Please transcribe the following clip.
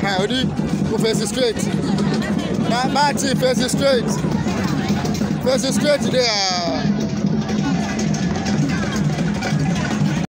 fine. Odi, go face it straight. Marty, face it straight. Face it straight there.